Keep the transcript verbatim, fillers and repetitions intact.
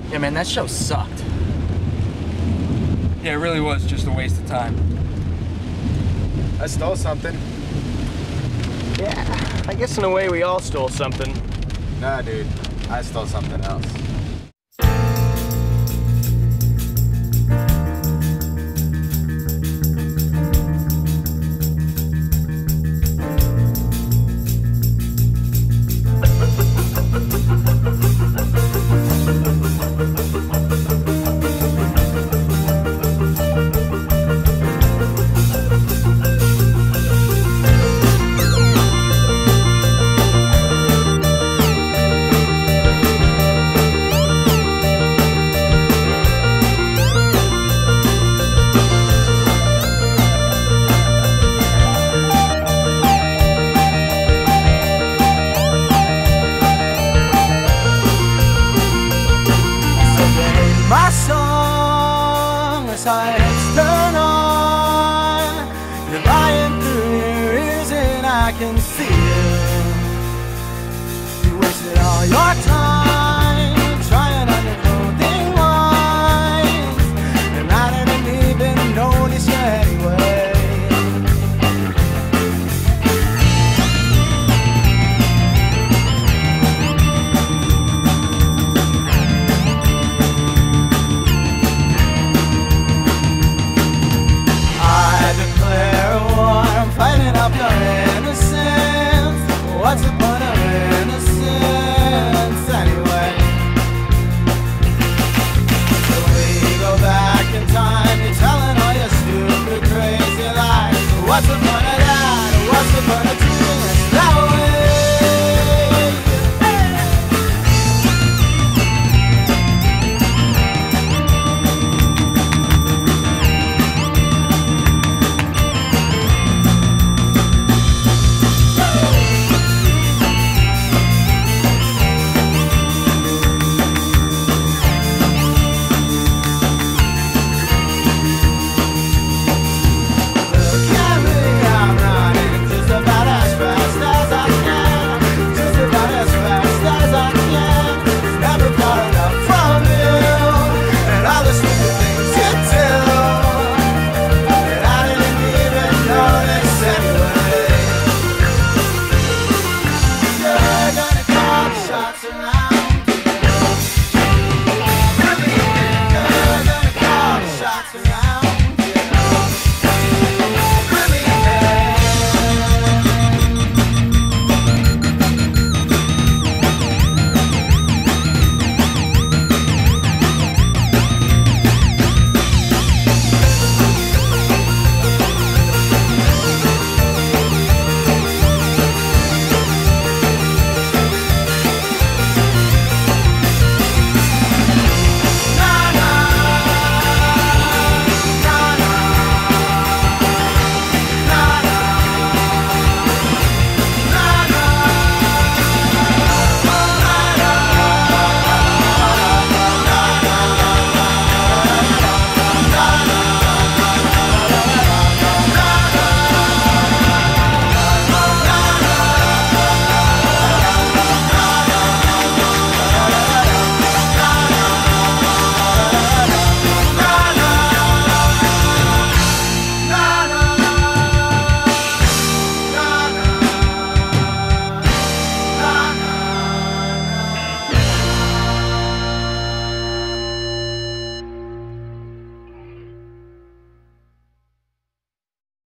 Yeah, man, that show sucked. Yeah, it really was just a waste of time. I stole something. Yeah, I guess in a way we all stole something. Nah, dude. I stole something else. My song, as lights turn on, you're lying through your ears and I can see you. You wasted all your time trying on your clothing lines, and I didn't even notice you anyway. What's the point of innocence anyway? So we go back in time, you're telling all your stupid crazy lies. What's the point of that? What's the point of treating us that way? Tonight.